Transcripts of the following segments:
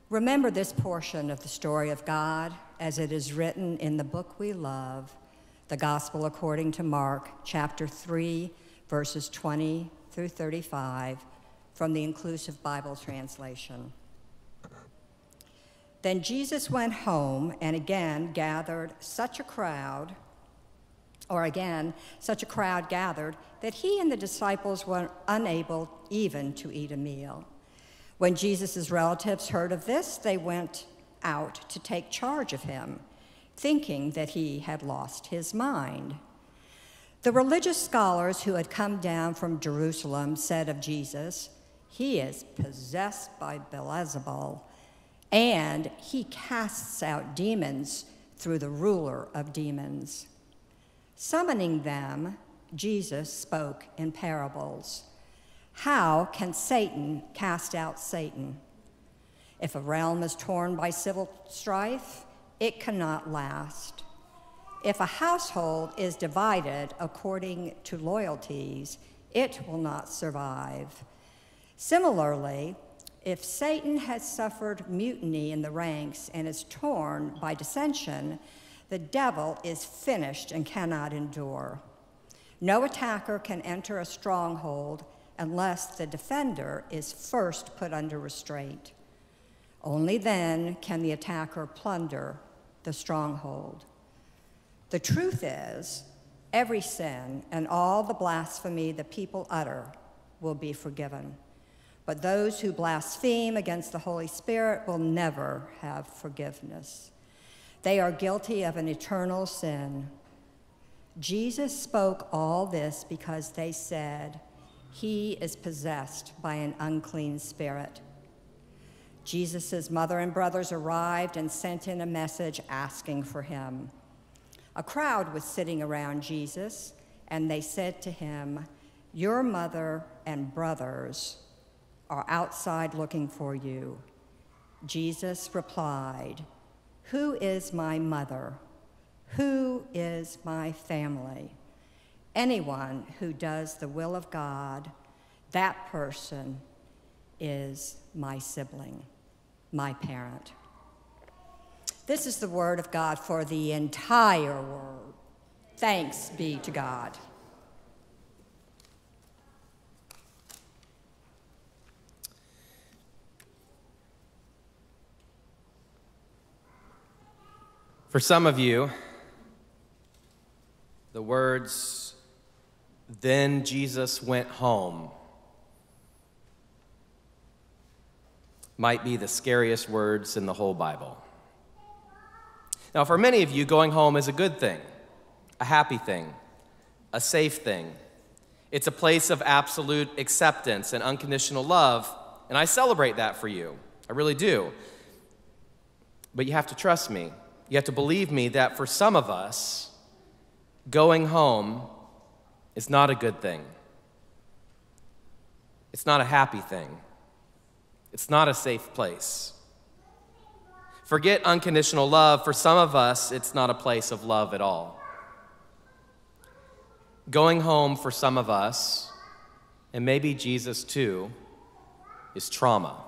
Remember this portion of the story of God as it is written in the book we love, the Gospel according to Mark, chapter 3, verses 20 through 35, from the Inclusive Bible Translation. Then Jesus went home and again gathered such a crowd gathered that he and the disciples were unable even to eat a meal. When Jesus' relatives heard of this, they went out to take charge of him, thinking that he had lost his mind. The religious scholars who had come down from Jerusalem said of Jesus, "He is possessed by Beelzebul, and he casts out demons through the ruler of demons." Summoning them, Jesus spoke in parables. How can Satan cast out Satan? If a realm is torn by civil strife, it cannot last. If a household is divided according to loyalties, it will not survive. Similarly, if Satan has suffered mutiny in the ranks and is torn by dissension, the devil is finished and cannot endure. No attacker can enter a stronghold unless the defender is first put under restraint. Only then can the attacker plunder the stronghold. The truth is, every sin and all the blasphemy the people utter will be forgiven. But those who blaspheme against the Holy Spirit will never have forgiveness. They are guilty of an eternal sin. Jesus spoke all this because they said, "He is possessed by an unclean spirit." Jesus' mother and brothers arrived and sent in a message asking for him. A crowd was sitting around Jesus, and they said to him, "Your mother and brothers are outside looking for you." Jesus replied, "Who is my mother? Who is my family? Anyone who does the will of God, that person is my sibling, my parent." This is the word of God for the entire world. Thanks be to God. For some of you, the words, "Then Jesus went home," might be the scariest words in the whole Bible. Now, for many of you, going home is a good thing, a happy thing, a safe thing. It's a place of absolute acceptance and unconditional love, and I celebrate that for you. I really do. But you have to trust me. You have to believe me that for some of us, going home is not a good thing. It's not a happy thing. It's not a safe place. Forget unconditional love. For some of us, it's not a place of love at all. Going home for some of us, and maybe Jesus too, is trauma.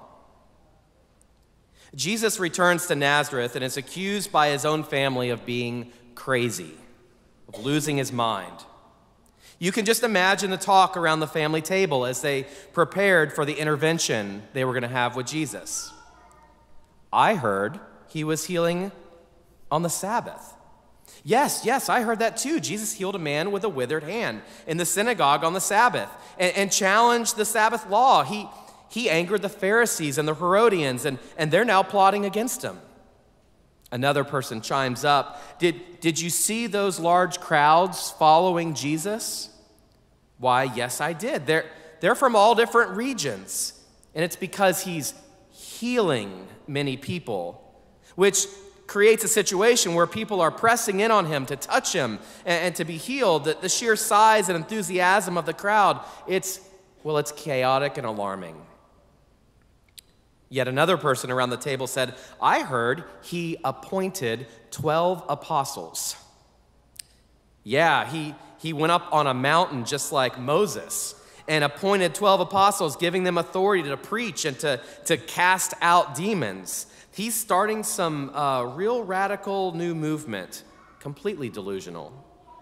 Jesus returns to Nazareth and is accused by his own family of being crazy, of losing his mind. You can just imagine the talk around the family table as they prepared for the intervention they were going to have with Jesus. "I heard he was healing on the Sabbath." Yes, I heard that too. Jesus healed a man with a withered hand in the synagogue on the Sabbath and challenged the Sabbath law. He angered the Pharisees and the Herodians, and they're now plotting against him. Another person chimes up, Did you see those large crowds following Jesus?" "Why, yes, I did. They're from all different regions, and it's because he's healing many people," which creates a situation where people are pressing in on him to touch him and to be healed. The sheer size and enthusiasm of the crowd, it's chaotic and alarming. Yet another person around the table said, "I heard he appointed 12 apostles. Yeah, he went up on a mountain just like Moses. and appointed 12 apostles, giving them authority to preach and to cast out demons. He's starting some real radical new movement, completely delusional.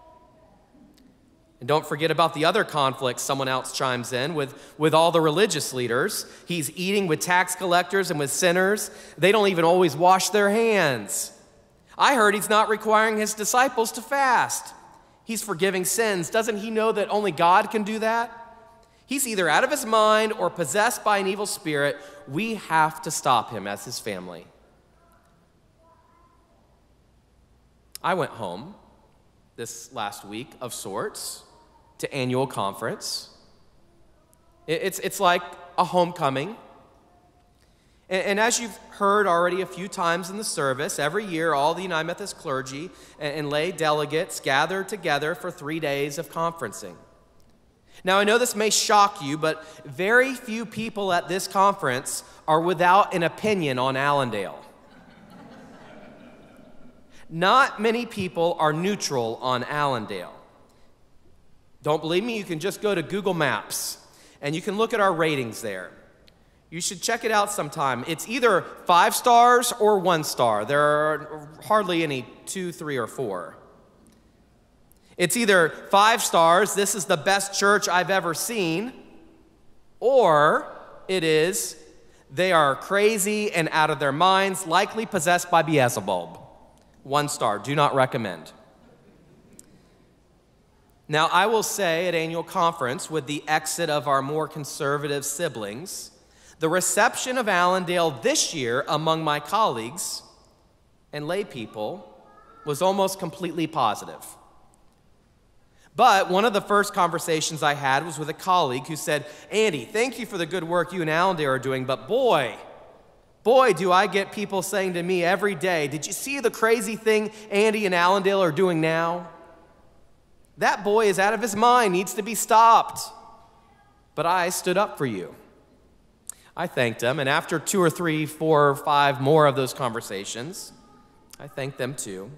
And don't forget about the other conflicts someone else chimes in with all the religious leaders. He's eating with tax collectors and with sinners. They don't even always wash their hands. I heard he's not requiring his disciples to fast. He's forgiving sins. Doesn't he know that only God can do that? He's either out of his mind or possessed by an evil spirit. We have to stop him as his family. I went home this last week of sorts to annual conference. It's like a homecoming. And as you've heard already a few times in the service, every year all the United Methodist clergy and lay delegates gather together for 3 days of conferencing. Now, I know this may shock you, but very few people at this conference are without an opinion on Allendale. Not many people are neutral on Allendale. Don't believe me? You can just go to Google Maps, and you can look at our ratings there. You should check it out sometime. It's either 5 stars or 1 star. There are hardly any 2, 3, or 4. It's either 5 stars, this is the best church I've ever seen, or it is, they are crazy and out of their minds, likely possessed by Beelzebub. 1 star, do not recommend. Now, I will say at annual conference, with the exit of our more conservative siblings, the reception of Allendale this year among my colleagues and lay people was almost completely positive. But one of the first conversations I had was with a colleague who said, "Andy, thank you for the good work you and Allendale are doing, but boy, do I get people saying to me every day, 'Did you see the crazy thing Andy and Allendale are doing now? That boy is out of his mind, needs to be stopped.' But I stood up for you." I thanked them, and after 2 or 3, 4 or 5 more of those conversations, I thanked them too.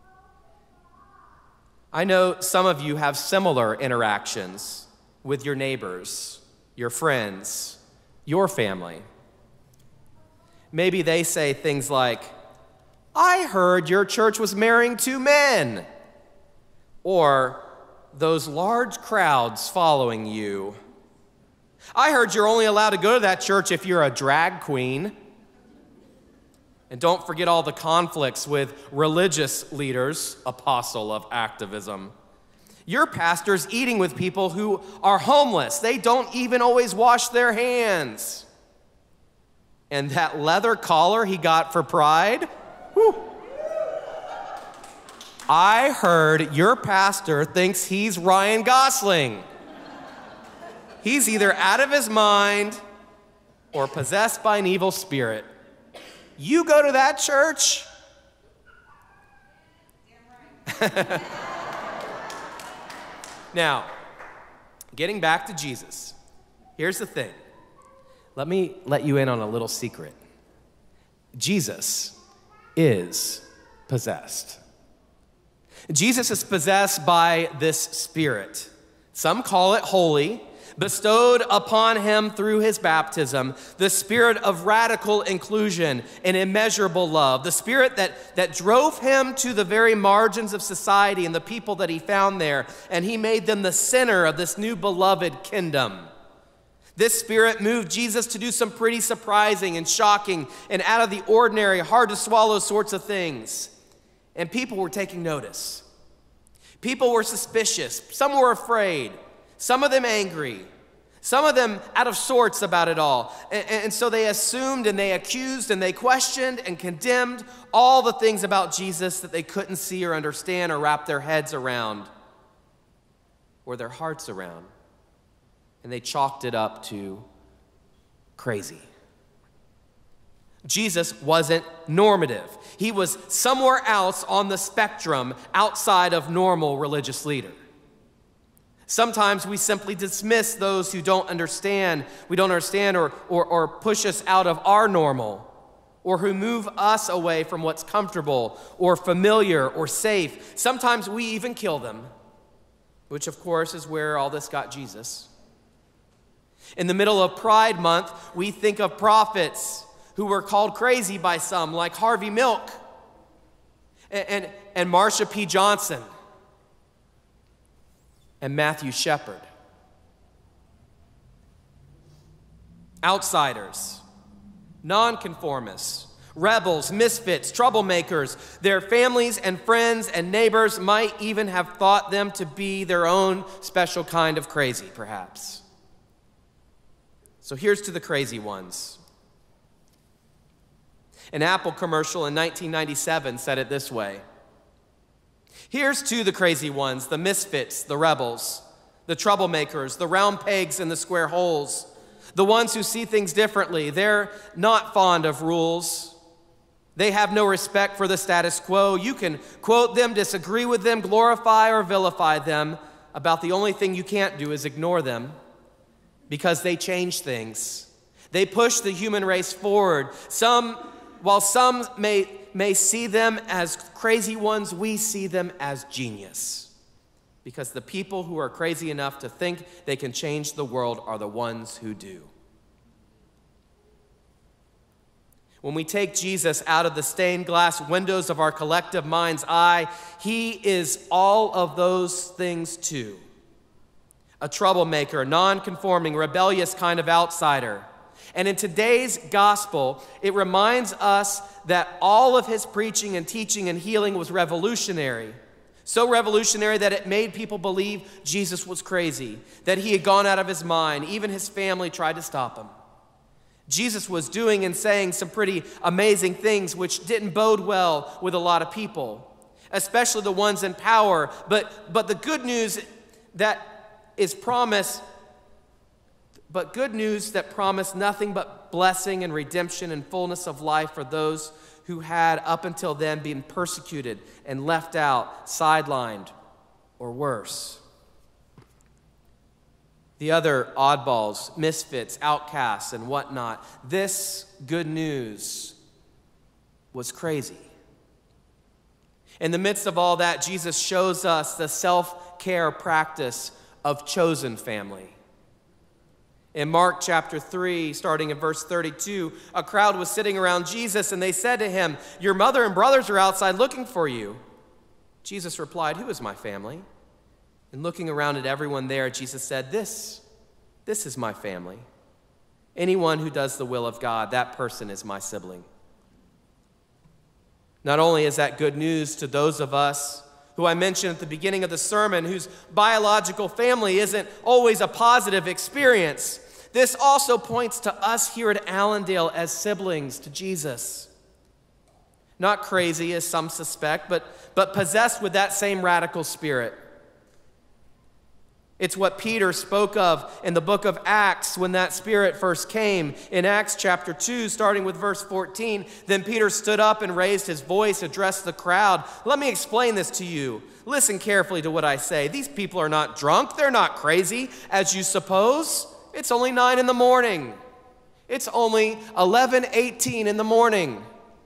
I know some of you have similar interactions with your neighbors, your friends, your family. Maybe they say things like, "I heard your church was marrying 2 men," or "those large crowds following you. I heard you're only allowed to go to that church if you're a drag queen." And don't forget all the conflicts with religious leaders, apostle of activism. Your pastor's eating with people who are homeless. They don't even always wash their hands. And that leather collar he got for Pride? Whew. I heard your pastor thinks he's Ryan Gosling. He's either out of his mind or possessed by an evil spirit. You go to that church? Now, getting back to Jesus, here's the thing. Let me let you in on a little secret. Jesus is possessed. Jesus is possessed by this spirit. Some call it holy, bestowed upon him through his baptism, the spirit of radical inclusion and immeasurable love, the spirit that drove him to the very margins of society and the people that he found there, and he made them the center of this new beloved kingdom. This spirit moved Jesus to do some pretty surprising and shocking and out of the ordinary, hard to swallow sorts of things. And people were taking notice. People were suspicious. Some were afraid. Some of them angry, some of them out of sorts about it all. And so they assumed and they accused and they questioned and condemned all the things about Jesus that they couldn't see or understand or wrap their heads around or their hearts around. And they chalked it up to crazy. Jesus wasn't normative. He was somewhere else on the spectrum outside of normal religious leader. Sometimes we simply dismiss those who don't understand, or push us out of our normal, or who move us away from what's comfortable or familiar or safe. Sometimes we even kill them, which of course is where all this got Jesus. In the middle of Pride Month, we think of prophets who were called crazy by some, like Harvey Milk and Marsha P. Johnson and Matthew Shepard. Outsiders, nonconformists, rebels, misfits, troublemakers. Their families and friends and neighbors might even have thought them to be their own special kind of crazy, perhaps. So here's to the crazy ones. An Apple commercial in 1997 said it this way: here's to the crazy ones, the misfits, the rebels, the troublemakers, the round pegs in the square holes, the ones who see things differently. They're not fond of rules. They have no respect for the status quo. You can quote them, disagree with them, glorify or vilify them. About the only thing you can't do is ignore them, because they change things. They push the human race forward. While some may see them as crazy ones, we see them as genius. Because the people who are crazy enough to think they can change the world are the ones who do. When we take Jesus out of the stained glass windows of our collective mind's eye, he is all of those things too. A troublemaker, non-conforming, rebellious kind of outsider. And in today's gospel, it reminds us that all of his preaching and teaching and healing was revolutionary. So revolutionary that it made people believe Jesus was crazy, that he had gone out of his mind. Even his family tried to stop him. Jesus was doing and saying some pretty amazing things which didn't bode well with a lot of people, especially the ones in power. But the good news that is promised, but good news that promised nothing but blessing and redemption and fullness of life for those who had up until then been persecuted and left out, sidelined, or worse. The other oddballs, misfits, outcasts, and whatnot, this good news was crazy. In the midst of all that, Jesus shows us the self-care practice of chosen family. In Mark chapter 3, starting in verse 32, a crowd was sitting around Jesus, and they said to him, "Your mother and brothers are outside looking for you." Jesus replied, "Who is my family?" And looking around at everyone there, Jesus said, This is my family. Anyone who does the will of God, that person is my sibling." Not only is that good news to those of us who I mentioned at the beginning of the sermon, whose biological family isn't always a positive experience, this also points to us here at Allendale as siblings to Jesus. Not crazy, as some suspect, but possessed with that same radical spirit. It's what Peter spoke of in the book of Acts when that spirit first came. In Acts chapter 2, starting with verse 14, then Peter stood up and raised his voice, addressed the crowd. "Let me explain this to you. Listen carefully to what I say. These people are not drunk. They're not crazy, as you suppose. It's only 9 in the morning. It's only 11:18 in the morning.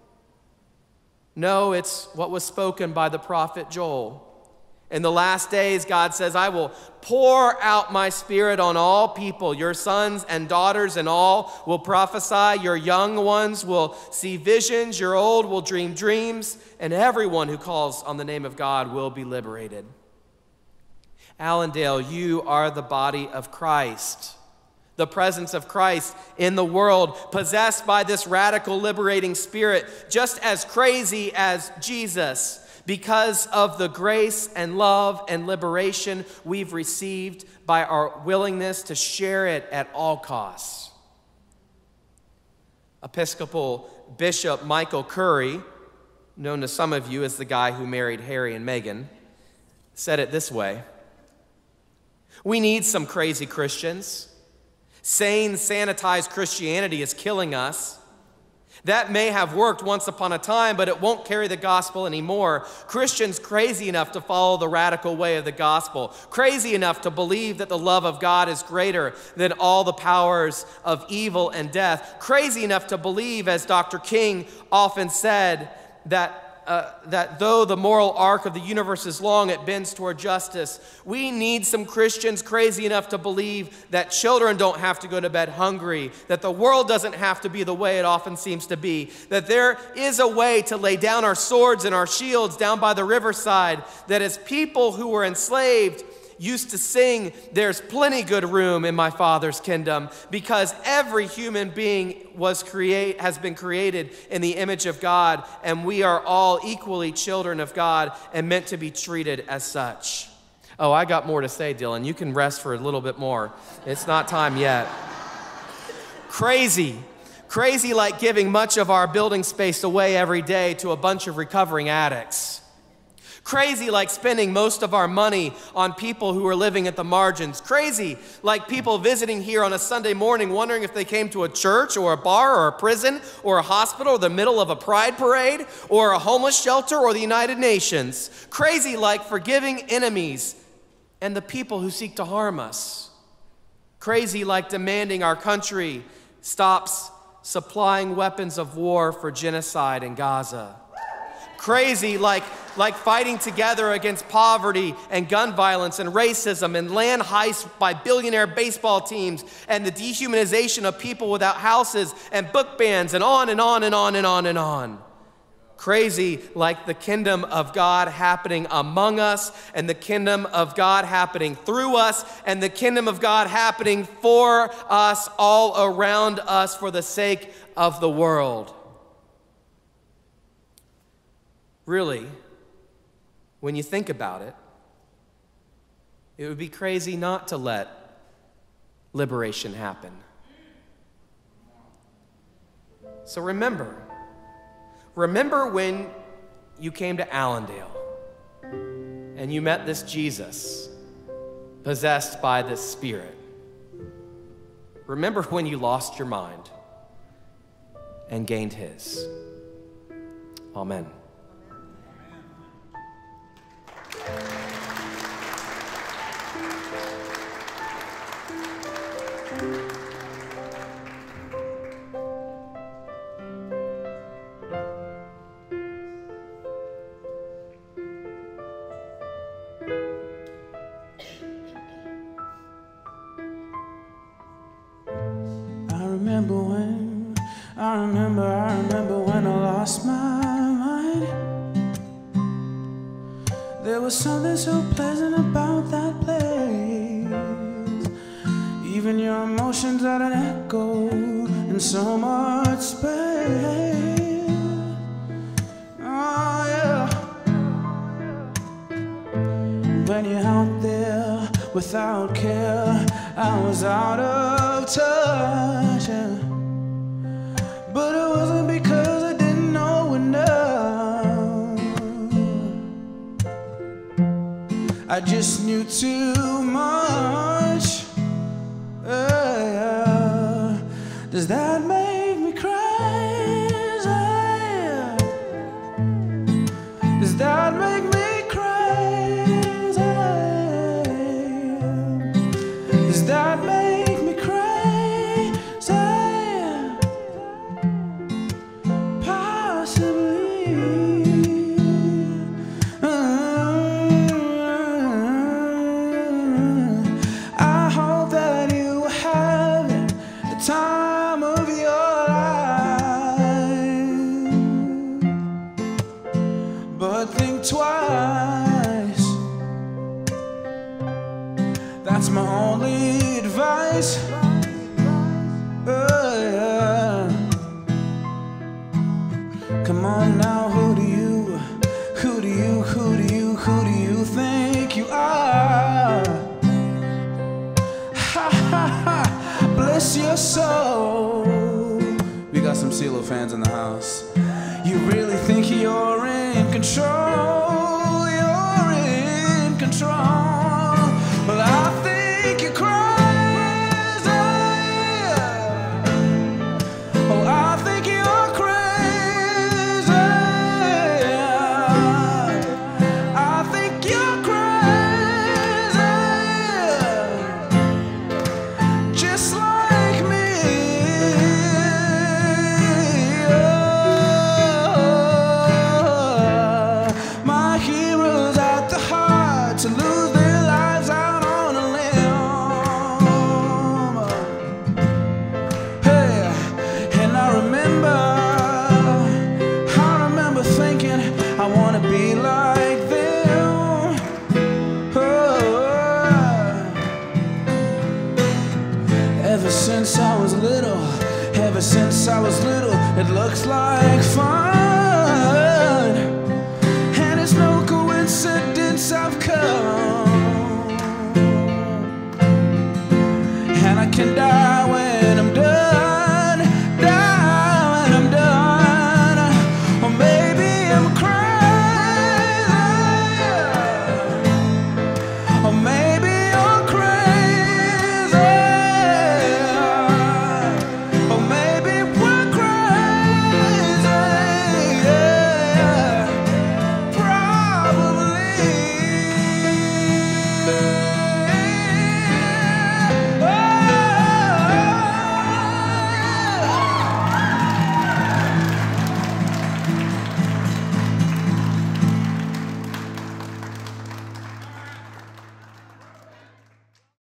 No, it's what was spoken by the prophet Joel. In the last days, God says, I will pour out my spirit on all people. Your sons and daughters and all will prophesy. Your young ones will see visions. Your old will dream dreams. And everyone who calls on the name of God will be liberated." Allendale, you are the body of Christ, the presence of Christ in the world, possessed by this radical liberating spirit, just as crazy as Jesus, because of the grace and love and liberation we've received by our willingness to share it at all costs. Episcopal Bishop Michael Curry, known to some of you as the guy who married Harry and Meghan, said it this way: "We need some crazy Christians. Sane, sanitized Christianity is killing us. That may have worked once upon a time, but it won't carry the gospel anymore. Christians crazy enough to follow the radical way of the gospel, crazy enough to believe that the love of God is greater than all the powers of evil and death, crazy enough to believe, as Dr. King often said, that that though the moral arc of the universe is long, it bends toward justice. We need some Christians crazy enough to believe that children don't have to go to bed hungry, that the world doesn't have to be the way it often seems to be, that there is a way to lay down our swords and our shields down by the riverside, that as people who were enslaved used to sing, "There's plenty good room in my Father's kingdom," because every human being has been created in the image of God, and we are all equally children of God and meant to be treated as such. Oh, I got more to say, Dylan. You can rest for a little bit more. It's not time yet. Crazy like giving much of our building space away every day to a bunch of recovering addicts. Crazy like spending most of our money on people who are living at the margins. Crazy like people visiting here on a Sunday morning wondering if they came to a church or a bar or a prison or a hospital or the middle of a pride parade or a homeless shelter or the United Nations. Crazy like forgiving enemies and the people who seek to harm us. Crazy like demanding our country stops supplying weapons of war for genocide in Gaza. Crazy like fighting together against poverty and gun violence and racism and land heists by billionaire baseball teams and the dehumanization of people without houses and book bans and on and on and on and on and on. Crazy like the kingdom of God happening among us and the kingdom of God happening through us and the kingdom of God happening for us all around us for the sake of the world. Really, when you think about it, it would be crazy not to let liberation happen. So remember when you came to Allendale and you met this Jesus possessed by this Spirit. Remember when you lost your mind and gained His. Amen. I remember when I lost my mind. There was something so pleasant about that place. Even your emotions had an echo in so much space. Oh yeah. When you're out there without care, I was out of touch, yeah. But it wasn't because I didn't know enough. I just knew too much. Does that make me crazy? Does that make me crazy? Does that make me crazy? Time of your life, but think twice. That's my only advice. Yeah. Come on now, who do you think you are? Ha ha ha. Bless your soul. We got some CeeLo fans in the house. You really think you're in control? You're in control. Well, I think you're crazy. Oh, I think you're crazy. I think you're crazy. Just like me. Oh, looks like